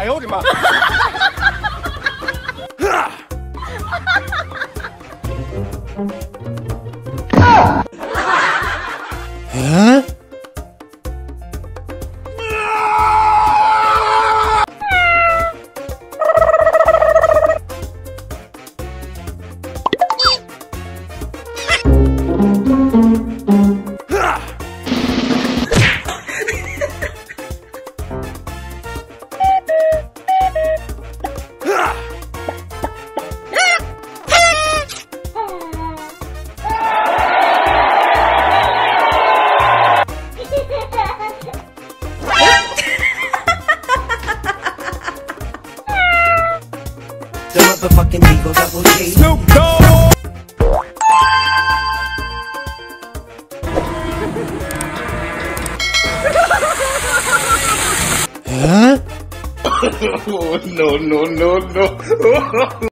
哎呦我的妈嗯？ The motherfucking Eagle Double G. Snoop Dogg 嗯？ no no no no